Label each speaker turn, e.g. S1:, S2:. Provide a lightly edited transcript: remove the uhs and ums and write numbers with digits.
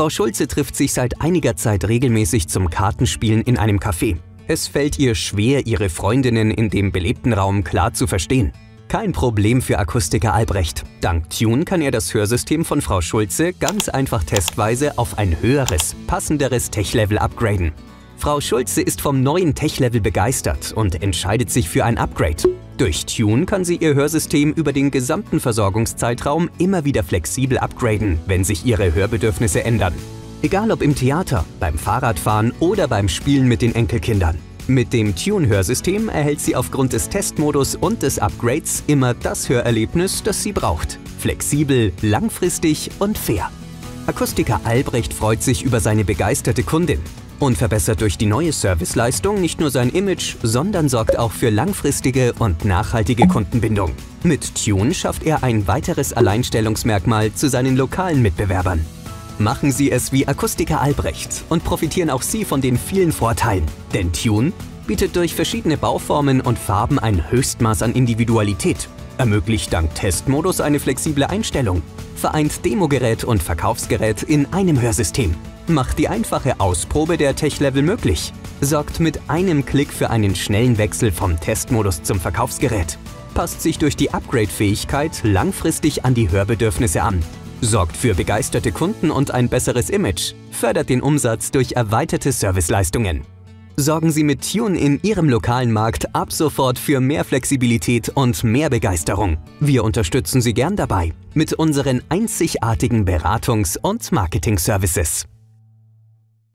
S1: Frau Schulze trifft sich seit einiger Zeit regelmäßig zum Kartenspielen in einem Café. Es fällt ihr schwer, ihre Freundinnen in dem belebten Raum klar zu verstehen. Kein Problem für Akustiker Albrecht. Dank Tune kann er das Hörsystem von Frau Schulze ganz einfach testweise auf ein höheres, passenderes Tech-Level upgraden. Frau Schulze ist vom neuen Tech-Level begeistert und entscheidet sich für ein Upgrade. Durch Tune kann sie ihr Hörsystem über den gesamten Versorgungszeitraum immer wieder flexibel upgraden, wenn sich ihre Hörbedürfnisse ändern. Egal ob im Theater, beim Fahrradfahren oder beim Spielen mit den Enkelkindern. Mit dem Tune-Hörsystem erhält sie aufgrund des Testmodus und des Upgrades immer das Hörerlebnis, das sie braucht. Flexibel, langfristig und fair. Akustiker Albrecht freut sich über seine begeisterte Kundin und verbessert durch die neue Serviceleistung nicht nur sein Image, sondern sorgt auch für langfristige und nachhaltige Kundenbindung. Mit Tune schafft er ein weiteres Alleinstellungsmerkmal zu seinen lokalen Mitbewerbern. Machen Sie es wie Akustiker Albrecht und profitieren auch Sie von den vielen Vorteilen. Denn Tune bietet durch verschiedene Bauformen und Farben ein Höchstmaß an Individualität, ermöglicht dank Testmodus eine flexible Einstellung, vereint Demogerät und Verkaufsgerät in einem Hörsystem, macht die einfache Ausprobe der Tech-Level möglich, sorgt mit einem Klick für einen schnellen Wechsel vom Testmodus zum Verkaufsgerät, passt sich durch die Upgrade-Fähigkeit langfristig an die Hörbedürfnisse an, sorgt für begeisterte Kunden und ein besseres Image, fördert den Umsatz durch erweiterte Serviceleistungen. Sorgen Sie mit Tune in Ihrem lokalen Markt ab sofort für mehr Flexibilität und mehr Begeisterung. Wir unterstützen Sie gern dabei mit unseren einzigartigen Beratungs- und Marketing-Services.